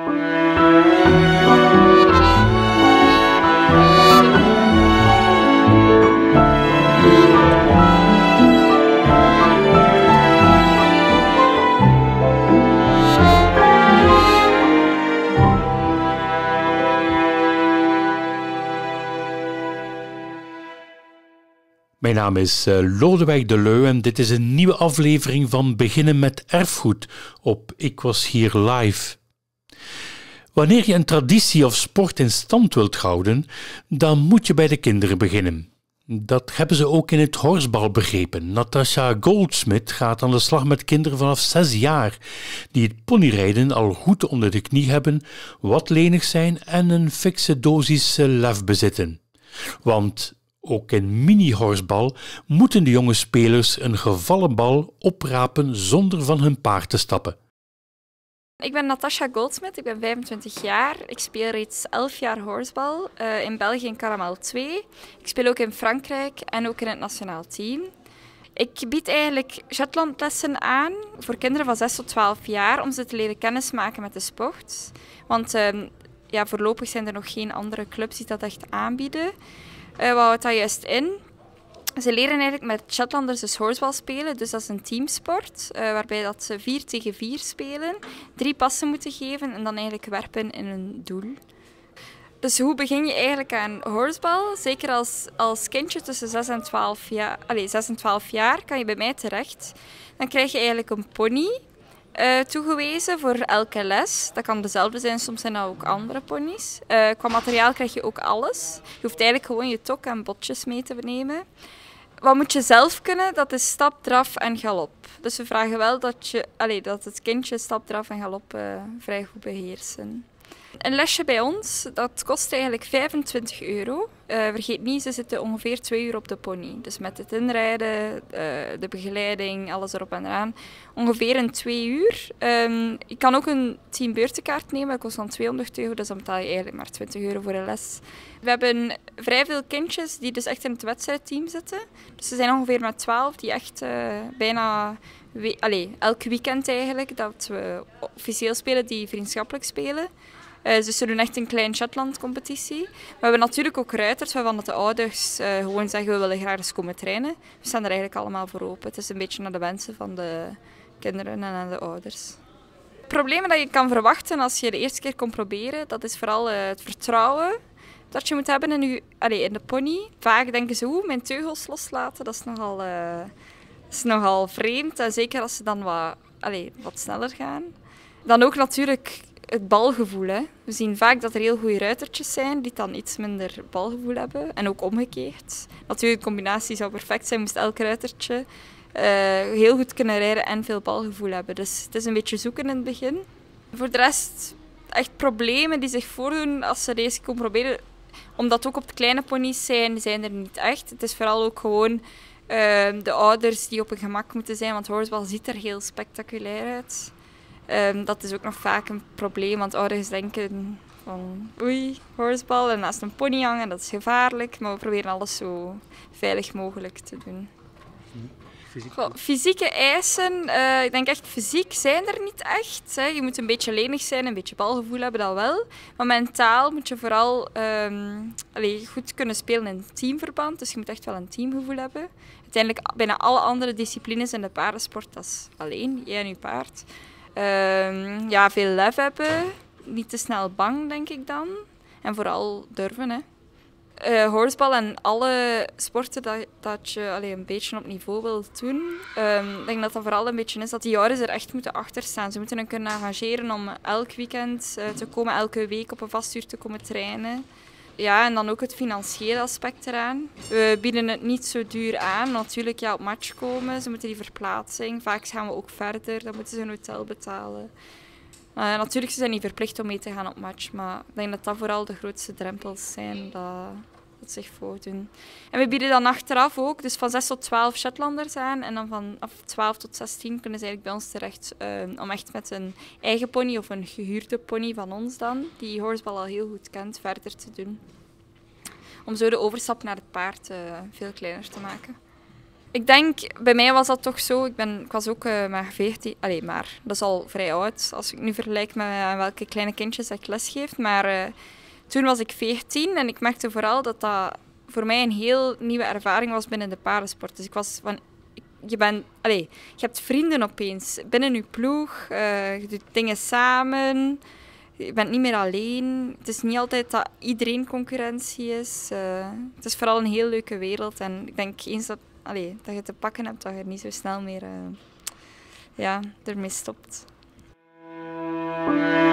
Mijn naam is Lodewijk de Leu en dit is een nieuwe aflevering van Beginnen met Erfgoed op Ik Was Hier Live. Wanneer je een traditie of sport in stand wilt houden, dan moet je bij de kinderen beginnen. Dat hebben ze ook in het horsbal begrepen. Natasha Goldsmith gaat aan de slag met kinderen vanaf 6 jaar, die het ponyrijden al goed onder de knie hebben, wat lenig zijn en een fikse dosis lef bezitten. Want ook in mini-horsbal moeten de jonge spelers een gevallen bal oprapen zonder van hun paard te stappen. Ik ben Natasha Goldsmith, ik ben 25 jaar. Ik speel reeds 11 jaar horsbal, in België in Caramel 2. Ik speel ook in Frankrijk en ook in het nationaal team. Ik bied eigenlijk Shetlandlessen aan voor kinderen van 6 tot 12 jaar om ze te leren kennismaken met de sport. Want voorlopig zijn er nog geen andere clubs die dat echt aanbieden. Wat houdt dat juist in? Ze leren eigenlijk met Shetlanders dus horsbal spelen, dus dat is een teamsport, waarbij dat ze 4 tegen 4 spelen, 3 passen moeten geven en dan eigenlijk werpen in een doel. Dus hoe begin je eigenlijk aan horsbal? Zeker als kindje tussen 6 en 12 jaar kan je bij mij terecht. Dan krijg je eigenlijk een pony toegewezen voor elke les. Dat kan dezelfde zijn, soms zijn dat ook andere ponies. Qua materiaal krijg je ook alles. Je hoeft eigenlijk gewoon je tok en botjes mee te nemen. Wat moet je zelf kunnen? Dat is stap, draf en galop. Dus we vragen wel dat het kindje stap, draf en galop vrij goed beheersen. Een lesje bij ons, dat kost eigenlijk €25. Vergeet niet, ze zitten ongeveer 2 uur op de pony. Dus met het inrijden, de begeleiding, alles erop en eraan. Ongeveer een 2 uur. Je kan ook een teambeurtenkaart nemen, dat kost dan €200, dus dan betaal je eigenlijk maar €20 voor een les. We hebben vrij veel kindjes die dus echt in het wedstrijdteam zitten. Dus ze zijn ongeveer met 12 die echt bijna elk weekend eigenlijk, dat we officieel spelen, die vriendschappelijk spelen. Dus ze doen echt een klein Shetland-competitie. We hebben natuurlijk ook ruiters waarvan de ouders gewoon zeggen we willen graag eens komen trainen. We staan er eigenlijk allemaal voor open. Het is een beetje naar de wensen van de kinderen en aan de ouders. Problemen dat je kan verwachten als je de eerste keer komt proberen, dat is vooral het vertrouwen dat je moet hebben in de pony. Vaak denken ze, mijn teugels loslaten, dat is nogal vreemd. En zeker als ze dan wat sneller gaan. Dan ook natuurlijk het balgevoel. Hè. We zien vaak dat er heel goede ruitertjes zijn die dan iets minder balgevoel hebben. En ook omgekeerd. Natuurlijk, de combinatie zou perfect zijn, moest elk ruitertje heel goed kunnen rijden en veel balgevoel hebben. Dus het is een beetje zoeken in het begin. Voor de rest, echt problemen die zich voordoen als ze deze komen proberen. Omdat ook op de kleine ponies zijn er niet echt. Het is vooral ook gewoon de ouders die op hun gemak moeten zijn, want horsbal ziet er heel spectaculair uit. Dat is ook nog vaak een probleem, want ouders denken van oei, horsbal en naast een pony hangen, dat is gevaarlijk. Maar we proberen alles zo veilig mogelijk te doen. Fysieke eisen, ik denk echt fysiek zijn er niet echt. Hè. Je moet een beetje lenig zijn, een beetje balgevoel hebben, dat wel. Maar mentaal moet je vooral goed kunnen spelen in teamverband. Dus je moet echt wel een teamgevoel hebben. Uiteindelijk, bijna alle andere disciplines in de paardensport, dat is alleen, jij en je paard. Veel lef hebben, niet te snel bang, denk ik dan. En vooral durven, hè. Horsbal en alle sporten dat je een beetje op niveau wilt doen. Ik denk dat dat vooral een beetje is dat die ouders er echt moeten achter staan. Ze moeten dan kunnen arrangeren om elk weekend te komen, elke week op een vast uur te komen trainen. Ja, en dan ook het financiële aspect eraan. We bieden het niet zo duur aan. Natuurlijk, op match komen, ze moeten die verplaatsing. Vaak gaan we ook verder, dan moeten ze een hotel betalen. Natuurlijk, ze zijn niet verplicht om mee te gaan op match, maar ik denk dat dat vooral de grootste drempels zijn dat zich voordoen. En we bieden dan achteraf ook, dus van 6 tot 12 Shetlanders aan en dan van 12 tot 16 kunnen ze eigenlijk bij ons terecht om echt met een eigen pony of een gehuurde pony van ons dan, die horsbal al heel goed kent, verder te doen. Om zo de overstap naar het paard veel kleiner te maken. Ik denk, bij mij was dat toch zo. Ik was ook maar 14. Allee, maar dat is al vrij oud. Als ik nu vergelijk met welke kleine kindjes dat ik lesgeef. Maar toen was ik 14 en ik merkte vooral dat dat voor mij een heel nieuwe ervaring was binnen de paardensport. Dus ik was van... je hebt vrienden opeens binnen je ploeg. Je doet dingen samen. Je bent niet meer alleen. Het is niet altijd dat iedereen concurrentie is. Het is vooral een heel leuke wereld. En ik denk eens dat je het te pakken hebt, dat je er niet zo snel meer ermee stopt.